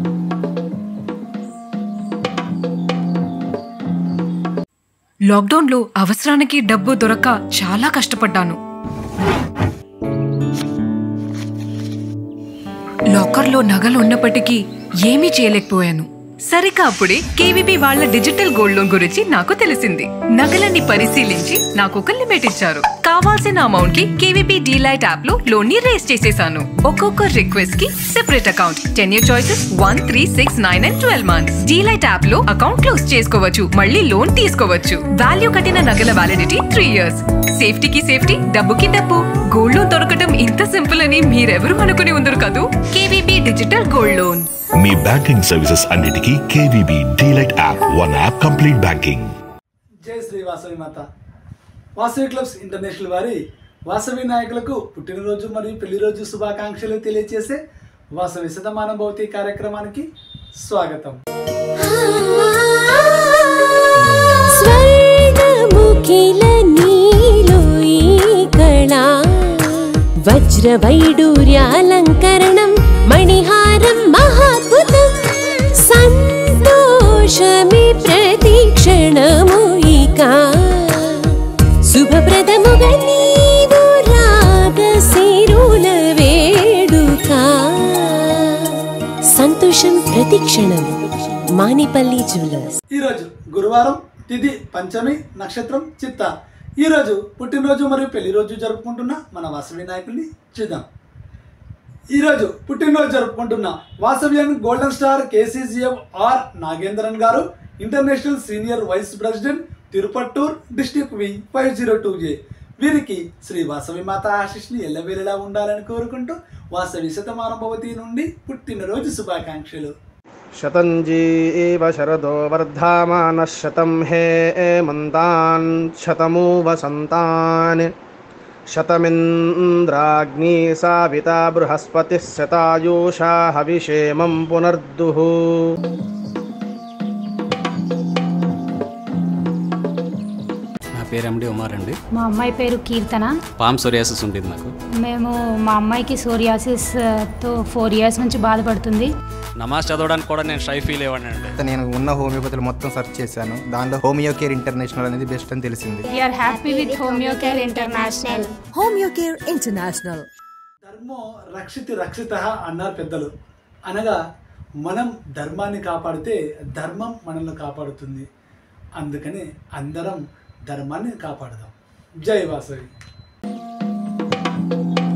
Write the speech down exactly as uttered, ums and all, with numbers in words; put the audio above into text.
లాక్డౌన్లో అవసరానికి డబ్బు దొరక్క చాలా కష్టపడ్డాను. లాకర్లో నగలు ఉన్నప్పటికీ ఏమీ చేయలేకపోయాను. సరిగ్గా అప్పుడే కేవీబీ వాళ్ళ డిజిటల్ గోల్డ్ లోన్ గురించి నాకు తెలిసింది. నగలన్నీ పరిశీలించి నాకు ఒక లిమిట్ ఇచ్చారు. కావాల్సిన అమౌంట్ కి కేవీబీ డీలైట్ యాప్ లో లోన్ ని రేస్ చేసేసాను. ఒక్కొక్క రిక్వెస్ట్ కి separate account, ten year choices, one three six nine and twelve months. DLite app లో అకౌంట్ క్లోజ్ చేసుకోవచ్చు, మళ్ళీ లోన్ తీసుకోవచ్చు. వాల్యూ కట్టిన నగల వ్యాలిడిటీ త్రీ ఇయర్స్. సేఫ్టీకి సేఫ్టీ, డబ్బుకి డబ్బు. గోల్డ్ లోన్ దొరకటం ఇంత సింపుల్ అని మీరెవరూ అనుకుని ఉండరు కదూ. KVB digital gold loan. మీ బ్యాంకింగ్ సర్వీసెస్ అన్నిటికీ KVB DLite app, one app complete banking. జై శ్రీ వాసవి మాత. వాసవి క్లబ్స్ ఇంటర్నేషనల్ వారి వాసవి నాయకులకు పుట్టినరోజు మరియు పెళ్లి రోజు శుభాకాంక్షలు తెలియజేసే వాసవి శతమానం భవతి కార్యక్రమానికి స్వాగతం. వజ్ర వైడూర్యాలంకరణం మణిహారం మహాద్భుతం. సంతోషమే ప్రతిక్షణము ఇక శుభప్రదముగా నీవు రాగ సిరుల వేడుక. సంతోషం ప్రతిక్షణం. మానిపల్లి జ్యువెలర్స్. ఈరోజు గురువారం, తిథి పంచమి, నక్షత్రం చిత్త. ఈరోజు పుట్టినరోజు మరియు పెళ్లి రోజు జరుపుకుంటున్న మన వాసవి నాయకుల్ని చూద్దాం. ఈరోజు పుట్టినరోజు జరుపుకుంటున్న Vasavyan golden star KCGF R Nagendran గారు, international senior vice president, Tirupattur district V five zero two A. వీరికి శ్రీ వాసవి మాత ఆశీస్సులు ఎల్లవేళలా ఉండాలని కోరుకుంటూ వాసవి శతమానం భవతి నుండి పుట్టినరోజు శుభాకాంక్షలు. శతంజీవ శరదో వర్ధమానః శతం హేమంతాన్ శతమూ వసంతాన్ శతమింద్రాగ్ని సావితా బృహస్పతిః శతాయూషా హవిషేమం పునర్దుః. నా పేరు ఎండి ఉమార్ అండి. మా అమ్మాయి పేరు కీర్తన. పామ్ సోరియాసిస్ ఉంటుంది నాకు. మేము మా అమ్మాయికి సోరియాసిస్తో ఫోర్ ఇయర్స్ నుంచి బాధపడుతుంది. నమాజ్ చదవడానికి కూడా నేను షై ఫీల్ అయ్యాను అండి. నేను ఉన్న హోమియోపతిలో మొత్తం సెర్చ్ చేశాను. దానిలో హోమియో కేర్ ఇంటర్నేషనల్ అనేది బెస్ట్ అని తెలిసింది. We are happy with Homeo Care International. Homeo Care International. ధర్మో రక్షితి రక్షితః అన్నారు పెద్దలు. అనగా మనం ధర్మాన్ని కాపాడితే ధర్మం మనల్ని కాపాడుతుంది. అందుకని అందరం ధర్మాన్ని కాపాడదాం. జై వాసవి.